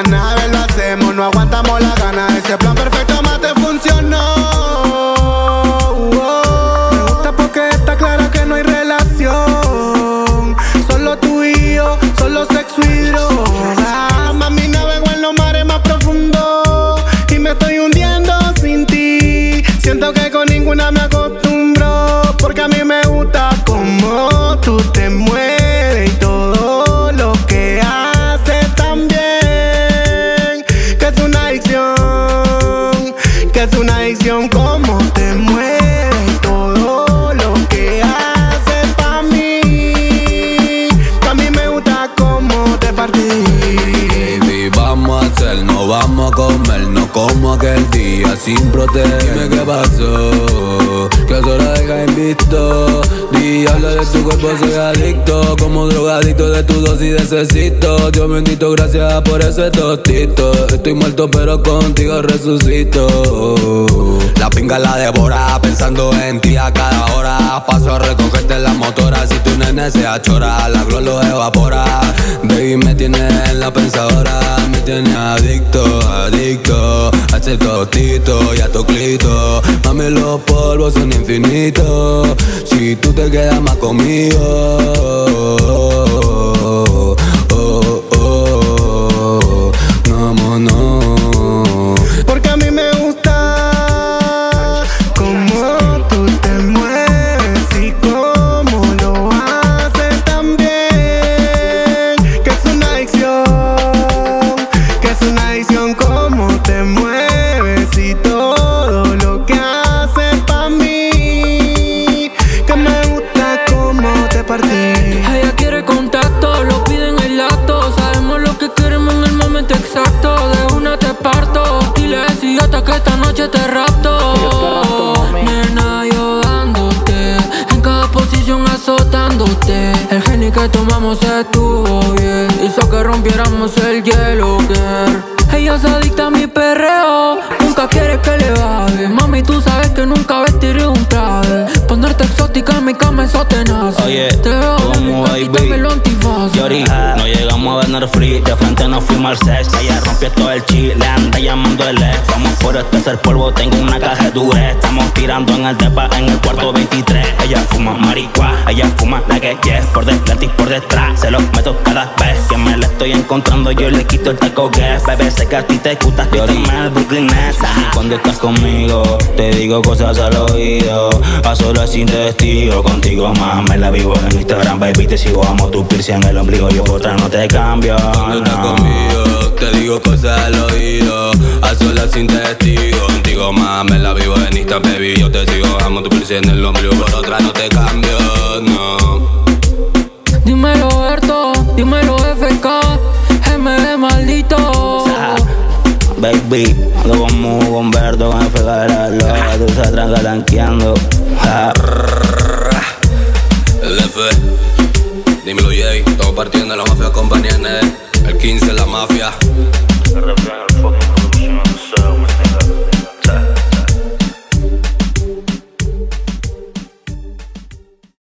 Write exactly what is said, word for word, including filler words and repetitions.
la nave lo hacemos, no aguantamos la gana. Ese plan perfecto más te funcionó. Me gusta porque está claro que no hay relación. Solo tú y yo, solo sexo y droga. Mami, navego en los mares más profundos y me estoy hundiendo sin ti. Siento que con ninguna me acostumbro, porque a mí me gusta como tú te mueves y todo lo que haces también. Que es una adicción, que es una adicción como te mueves y todo lo que haces pa' mí. Pa' mí me gusta como te partí. Baby, vamos a hacernos, vamos a comernos como aquel día sin protesta. Dime qué pasó, que solo deja invisto. Diablo de tu cuerpo soy adicto, como drogadicto de tu dosis necesito. Dios bendito, gracias por ese tostito. Estoy muerto pero contigo resucito. La pinga la devora, pensando en ti a cada hora. Paso a recogerte en la motora, si tu nene se achora, la glow lo evapora. Baby, me tienes en la pensadora, me tienes adicto, adicto a ese tostito y a tu clito. Mami, los polvos son infinitos si tú te quedas más conmigo. Oh, oh, oh, no, no, no. Porque a mí me gusta como tú te mueves y cómo lo haces también. Que es una adicción, que es una adicción como te mueves y todo lo que haces pa' mí. Que me gusta como te partí. Ella quiere contacto, lo pide en el acto. Sabemos lo que queremos en el momento exacto. De una te parto, dile a ese idiota que esta noche te rapto. Nena, yo dándote, en cada posición azotándote. El geni que tomamos estuvo bien, hizo que rompiéramos el hielo, girl. Ella se adicta a mi perreo, nunca quiere que le baje. Mami, tú sabes que nunca vestiré un traje. Ponerte exótica en mi cama, eso te nace. Oye, te veo como bien, quítame lo antifaz. Yori, no llegamos a ver free, de frente nos fuimos al sex. Ella rompió todo el chile, anda llamando el ex. Vamos por este tercer polvo, tengo una caja de dure. Estamos tirando en el depa en el cuarto veintitrés. Ella fuma marihuana, ella fuma la que yes. Por delante y por detrás, se los meto cada vez que me la estoy encontrando, yo le quito el taco gas. Bebé, sé que a ti te gusta, Yori, el Brooklyn Nets. Cuando estás conmigo, te digo cosas al oído, a solas sin testigo. Contigo más me la vivo en Instagram, baby, te sigo, amo tu piercing en el ombligo. Yo por otra no te cambio. Cuando estás conmigo, te digo cosas al oído, a solas sin testigo. Contigo más me la vivo en Instagram, baby, yo te sigo, amo tu piercing en el ombligo. Por otra no te cambio, no. Dímelo Berto, dímelo F K, M D maldito. Baby, ando con Mu, con Berto, con F K de la loca, tú estás trancalanqueando. El F, dímelo Jay, estamos partiendo la mafia compañía N, el quince la mafia. R P, el fucking production,